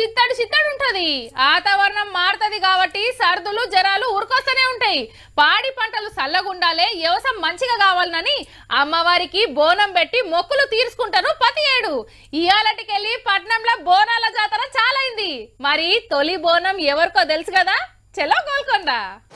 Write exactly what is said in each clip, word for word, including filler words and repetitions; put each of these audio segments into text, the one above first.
చిత్తడి చిత్తడి ఉంటది. వాతావరణం మారుతుంది కాబట్టి సర్దులు జరాలు ఉరుకొస్తూనే ఉంటాయి. పాడి పంటలు చల్లగుండాలే, వ్యవసాయం మంచిగా కావాలని అమ్మవారికి బోనం పెట్టి మొక్కులు తీర్చుకుంటారు ప్రతి ఏడు. ఇయాలటికెళ్ళి పట్నంలో బోనాల జాతర చాలా అయింది. మరి తొలి బోనం ఎవరికో తెలుసు కదా, చలో గోల్కొండ.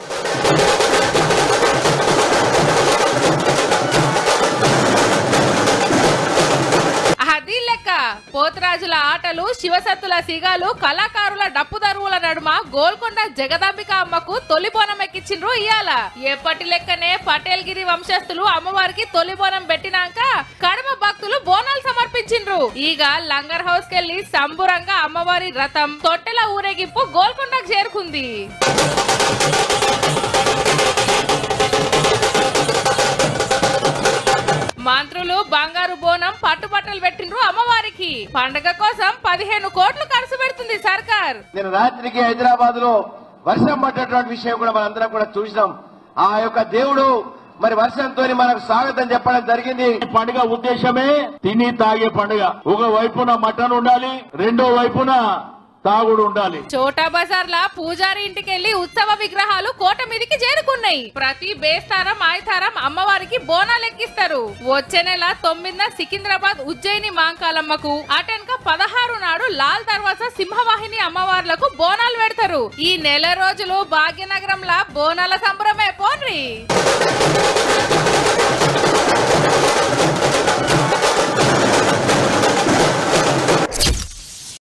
అది లెక్క పోతరాజుల ఆటలు, శివసత్తుల సిగాలు, కళాకారుల డప్పు దరువుల నడుమ గోల్కొండ జగదాంబిక అమ్మకు తొలి బోనం ఎక్కించిండ్రు ఇయాల. ఎప్పటి లెక్కనే పటేల్ గిరి వంశస్థులు అమ్మవారికి తొలి బోనం పెట్టినాక కడమ భక్తులు బోనాలు సమర్పించిండ్రు. ఈగ లంగర్ హౌస్ కెళ్లి సంబురంగా అమ్మవారి రథం తొట్టెల ఊరేగింపు గోల్కొండకు చేరుకుంది. మంత్రులు బంగారు బోనం పట్టుబట్టలు పెట్టిండ్రు అమ్మవారికి. పండగ కోసం పదిహేను కోట్లు ఖర్చు పెడుతుంది సర్కార్. నేను రాత్రికి హైదరాబాద్ లో వర్షం పడ్డటువంటి విషయం కూడా మనందరం కూడా చూసినాం. ఆ యొక్క దేవుడు మరి వర్షంతో మనకు స్వాగతం చెప్పడం జరిగింది. పండుగ ఉద్దేశమే తిని తాగే పండుగ. ఒక వైపున మటన్ ఉండాలి, రెండో వైపున తాగుడు ఉండాలి. చోటా బజార్ లా పూజారి ఇంటికి వెళ్లి ఉత్సవ విగ్రహాలు కోట మీదికి చేరుకున్నాయి. ప్రతి బేస్తారం ఆయతారం అమ్మవారికి బోనాలు ఎక్కిస్తారు. వచ్చే నెల తొమ్మిదిన సికింద్రాబాద్ ఉజ్జయిని మాంకాలమ్మకు, అటెన్క పదహారు నాడు లాల్ దర్వాజా సింహవాహిని అమ్మవార్లకు బోనాలు పెడతారు. ఈ నెల రోజులు భాగ్యనగరంలా బోనాల సంబరమే పోన్రి.